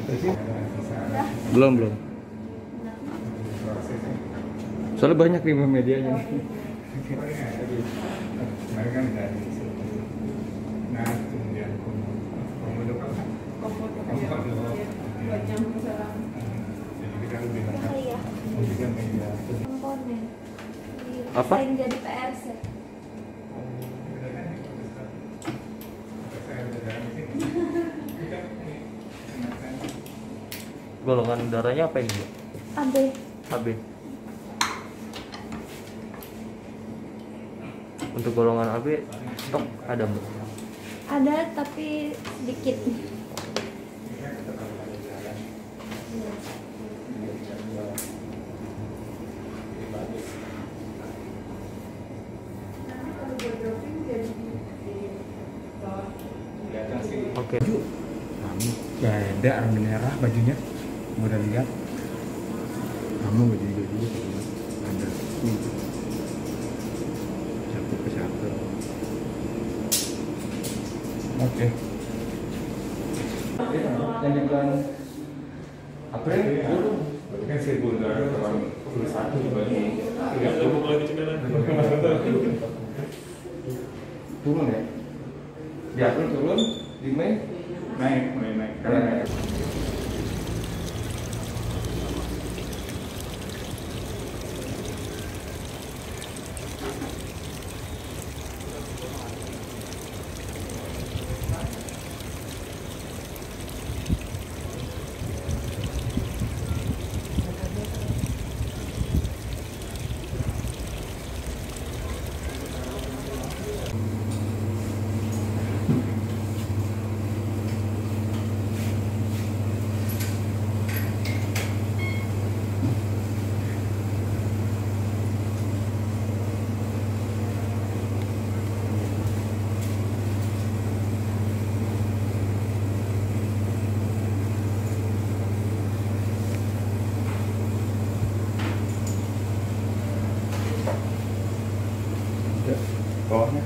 Belum. Soalnya banyak nih medianya. Apa? Sering jadi PRC. Golongan darahnya apa ini? AB. AB. Untuk golongan AB stok ada, Mbak? Ada tapi sedikit. Oke. Kamu beda army merah bajunya, udah lihat. Kamu baju ada satu ke satu. Oke. Yang di bulan April Berarti kan 1021 dibagi 30. turun ya? Di April turun, di Mei mulai naik. karena naik. Bawahnya.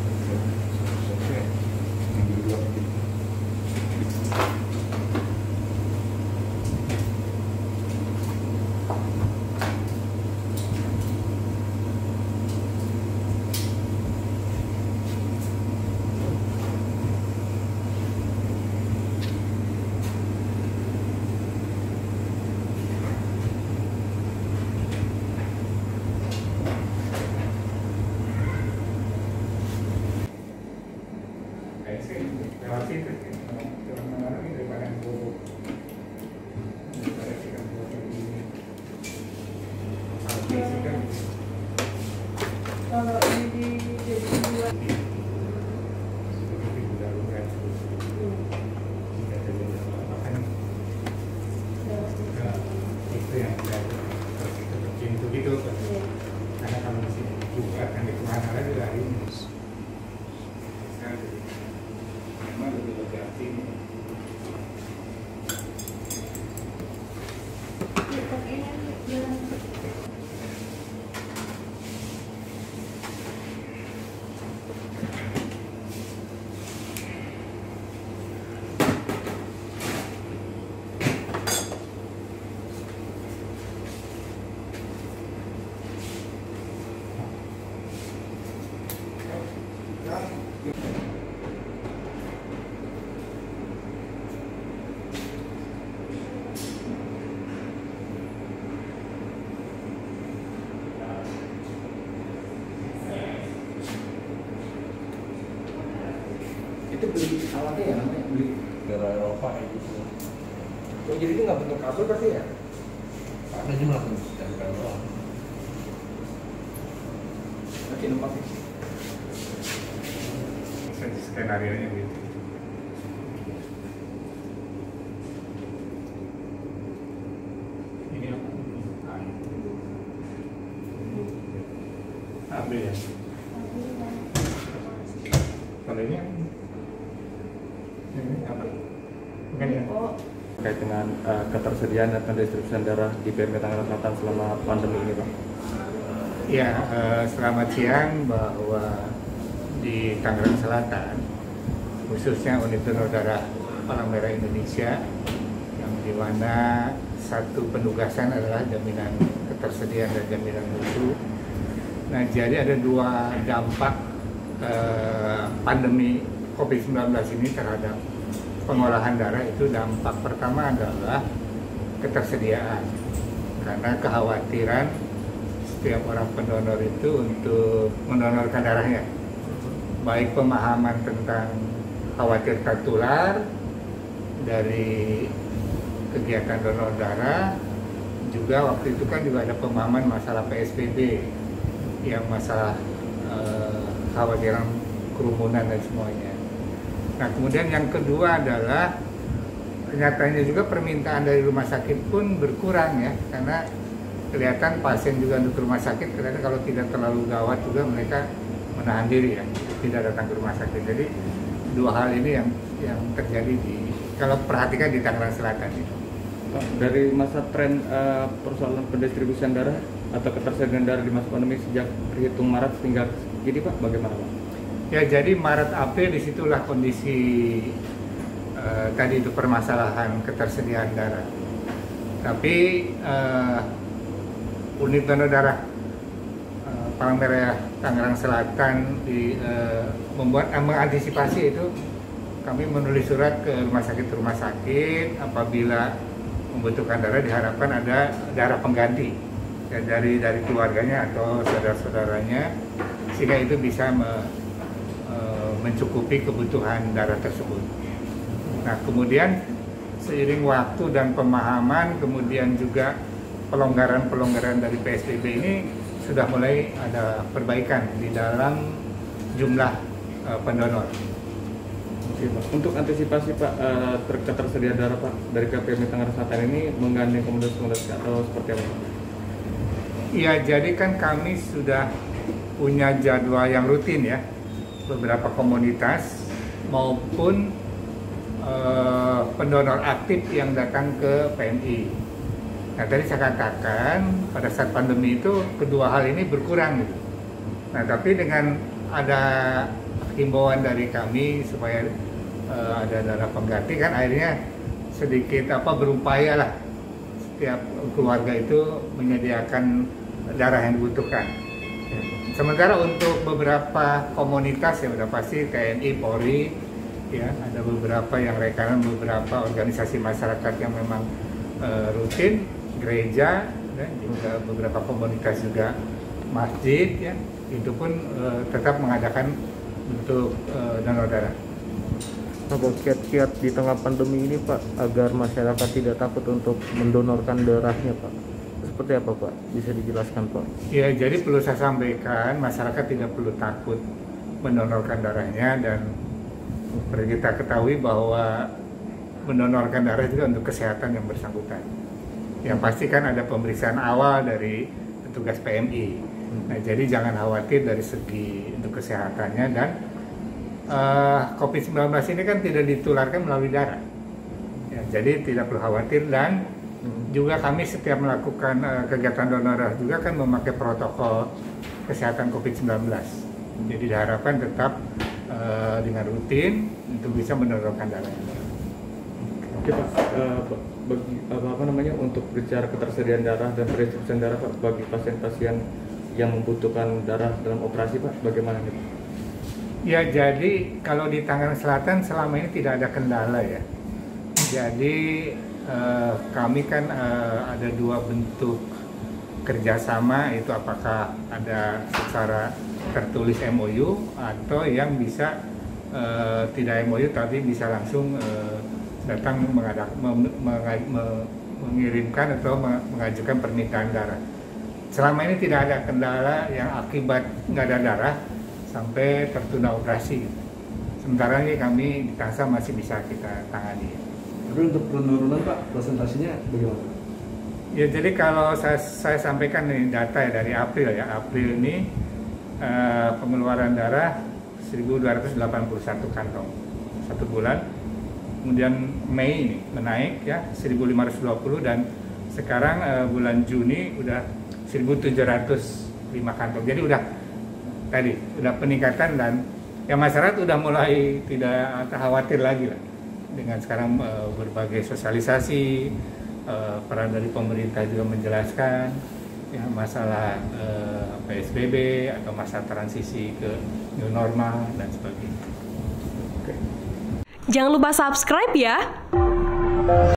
Kalau ini jadi dua. Itu yang pintu gitu. Karena kalau di sini juga kan di kemana lagi dari ini. Memang lebih hati. Itu beli alatnya ya namanya beli Gara Eropa itu. oh, jadi itu nggak bentuk kabel pasti ya? Karena dia langsung dari kabel. Oke, numpak sih. Skenario-nya gitu. Ini apa? AB ya. Kalau ini apa? Bukan ya? Terkait dengan ketersediaan dan pendistribusian darah di PMK Tangerang Selatan selama pandemi ini, Pak? Ya, selamat siang bahwa di Tangerang Selatan, khususnya Unit Donor Darah Palang Merah Indonesia yang di mana satu penugasan adalah jaminan ketersediaan dan jaminan mutu. Nah, jadi ada dua dampak pandemi COVID-19 ini terhadap pengolahan darah. Itu dampak pertama adalah ketersediaan, karena kekhawatiran setiap orang pendonor itu untuk mendonorkan darahnya, baik pemahaman tentang khawatir tertular dari kegiatan donor darah, juga waktu itu kan juga ada pemahaman masalah PSBB, yang masalah khawatiran kerumunan dan semuanya. Nah, kemudian yang kedua adalah nyatanya juga permintaan dari rumah sakit pun berkurang ya, karena kelihatan pasien juga untuk rumah sakit ternyata kalau tidak terlalu gawat juga mereka menahan diri ya, tidak datang ke rumah sakit. Jadi dua hal ini yang terjadi kalau perhatikan di Tangerang Selatan itu. Pak, dari masa tren persoalan pendistribusian darah atau ketersediaan darah di masa pandemi sejak terhitung Maret hingga gini Pak, bagaimana Pak? Ya, jadi Maret April disitulah kondisi tadi itu permasalahan ketersediaan darah. Tapi unit donor darah Palang Merah Tangerang Selatan mengantisipasi itu, kami menulis surat ke rumah sakit apabila membutuhkan darah diharapkan ada darah pengganti ya, dari keluarganya atau saudara-saudaranya, sehingga itu bisa mencukupi kebutuhan darah tersebut. Nah, kemudian seiring waktu dan pemahaman, kemudian juga pelonggaran dari PSBB ini sudah mulai ada perbaikan di dalam jumlah pendonor. Oke, Pak. Untuk antisipasi Pak ketersediaan darah Pak dari KPMI Tangerang Selatan ini menggandeng komunitas atau seperti apa Pak? Iya, jadi kan kami sudah punya jadwal yang rutin ya, beberapa komunitas maupun pendonor aktif yang datang ke PMI. Nah, tadi saya katakan pada saat pandemi itu kedua hal ini berkurang gitu. Nah, tapi dengan ada himbauan dari kami supaya ada darah pengganti, kan akhirnya sedikit berupaya lah setiap keluarga itu menyediakan darah yang dibutuhkan. Sementara untuk beberapa komunitas ya udah pasti TNI, Polri, ya ada beberapa yang rekanan, beberapa organisasi masyarakat yang memang rutin, gereja, dan juga beberapa komunitas juga masjid, ya itu pun tetap mengadakan untuk donor darah. Apa kiat-kiat di tengah pandemi ini Pak agar masyarakat tidak takut untuk mendonorkan darahnya Pak? Seperti apa Pak? Bisa dijelaskan Pak? Ya, jadi perlu saya sampaikan, masyarakat tidak perlu takut mendonorkan darahnya, dan perlu kita ketahui bahwa mendonorkan darah juga untuk kesehatan yang bersangkutan. Yang pasti kan ada pemeriksaan awal dari petugas PMI. Nah, jadi jangan khawatir dari segi untuk kesehatannya, dan COVID-19 ini kan tidak ditularkan melalui darah. Ya, jadi tidak perlu khawatir, dan juga kami setiap melakukan kegiatan donor darah juga kan memakai protokol kesehatan COVID-19. Jadi diharapkan tetap dengan rutin untuk bisa mendonorkan darah. Oke Pak, untuk bicara ketersediaan darah dan pendistribusian darah Pak bagi pasien-pasien yang membutuhkan darah dalam operasi Pak, bagaimana nih Pak? Ya, jadi kalau di Tangerang Selatan selama ini tidak ada kendala ya. Jadi kami kan ada dua bentuk kerjasama, itu apakah ada secara tertulis MOU atau yang bisa tidak MOU tapi bisa langsung datang mengirimkan atau mengajukan permintaan darah. Selama ini tidak ada kendala yang akibat nggak ada darah sampai tertunda operasi. Sementara ini kami di Tangsel masih bisa kita tangani. Tapi untuk penurunan Pak, presentasinya bagaimana? Ya, jadi kalau saya sampaikan nih data ya dari April ya. April ini pengeluaran darah 1.281 kantong satu bulan. Kemudian Mei ini menaik ya 1.520, dan sekarang bulan Juni udah 1.705 kantong. Jadi udah peningkatan, dan ya masyarakat udah mulai tidak khawatir lagi lah dengan sekarang berbagai sosialisasi, peran dari pemerintah juga menjelaskan ya, masalah PSBB atau masa transisi ke new normal dan sebagainya. Jangan lupa subscribe ya.